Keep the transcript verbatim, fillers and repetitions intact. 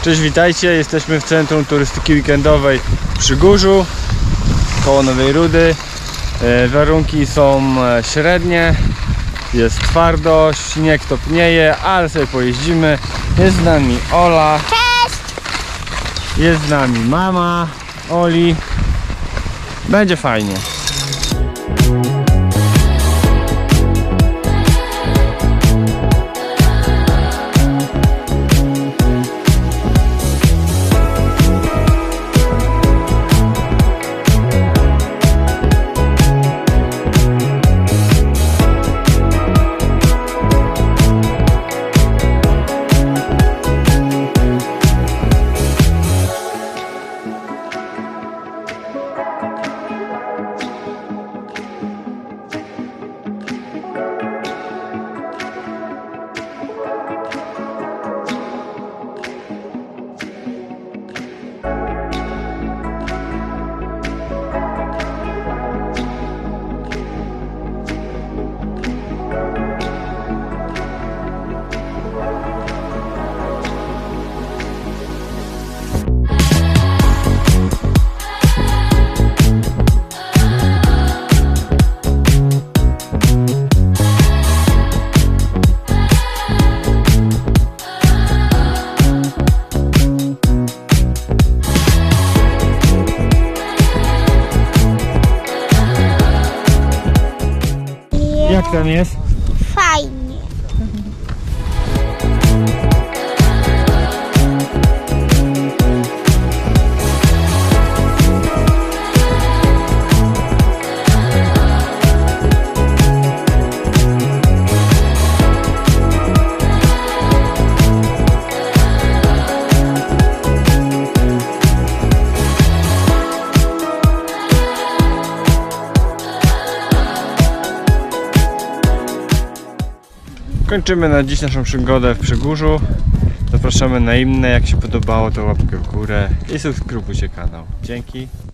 Cześć, witajcie. Jesteśmy w Centrum Turystyki Weekendowej w Przygórzu, koło Nowej Rudy. E, warunki są średnie, jest twardo, śnieg topnieje, ale sobie pojeździmy. Jest z nami Ola. Cześć! Jest z nami mama Oli. Będzie fajnie. Jak tam jest? Fajnie. Kończymy na dziś naszą przygodę w Przygórzu. Zapraszamy na inne. Jak się podobało, to łapkę w górę i subskrybujcie kanał. Dzięki.